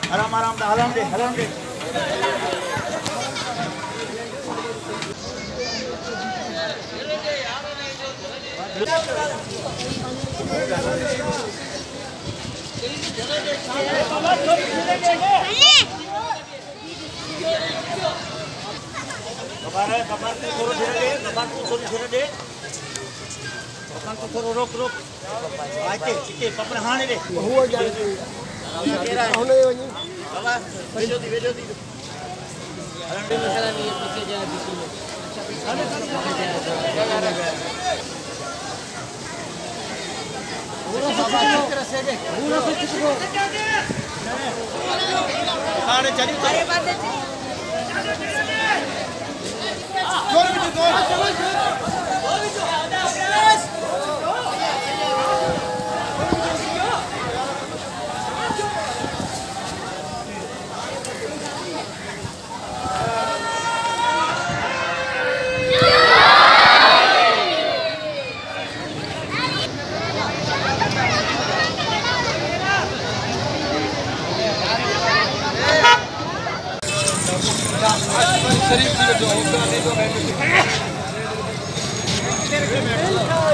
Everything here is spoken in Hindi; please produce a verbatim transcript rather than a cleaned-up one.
आराम आराम दा हलाम दे हलाम दे कबार है कबार को थोड़ा धीरे दे कबार को थोड़ी धीरे दे कबार को थोड़ा रोक रोक आते चिते पपन हाने दे हुआ जाए होने वनी बाबा भेजो दी भेजो दी अरे मसाला नहीं पीछे जा बीच में पूरा सब तरह से दे पूरा कुछ को खाने चली अरे बात है गोल भी गोल गोल भी शरीफ जो होगा नहीं तो